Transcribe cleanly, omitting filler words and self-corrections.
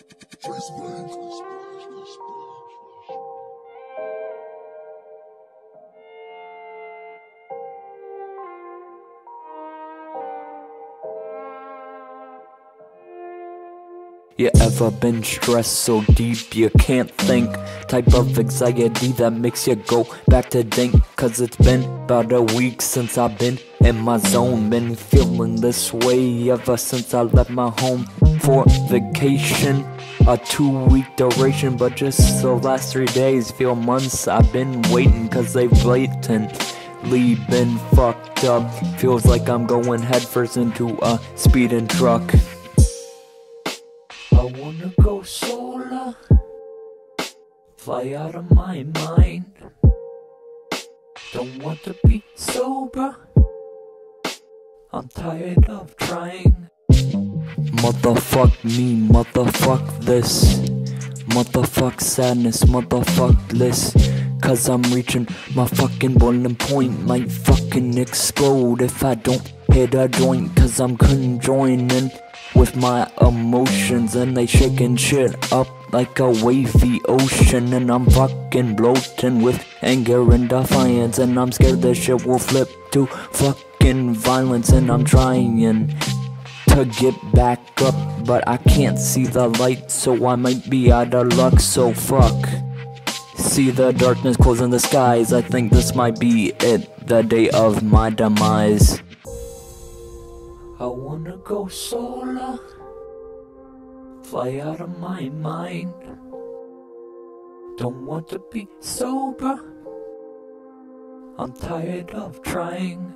You ever been stressed so deep you can't think? Type of anxiety that makes you go back to think. Cause it's been about a week since I've been in my zone. Been feeling this way ever since I left my home for vacation. A 2-week duration, but just the last 3 days feel months. I've been waiting cause they've blatantly been fucked up. Feels like I'm going headfirst into a speeding truck. I wanna go solar, fly out of my mind. Don't want to be sober, I'm tired of trying. Motherfuck me, motherfuck this, motherfuck sadness, motherfuck bliss. Cause I'm reaching my fucking boiling point. Might fucking explode if I don't hit a joint. Cause I'm conjoining with my emotions, and they shaking shit up like a wavy ocean. And I'm fucking bloating with anger and defiance, and I'm scared this shit will flip to fucking violence. And I'm trying to get back up, but I can't see the light, so I might be out of luck. So fuck. See the darkness closing the skies, I think this might be it, the day of my demise. I wanna go solar, fly out of my mind. Don't want to be sober, I'm tired of trying.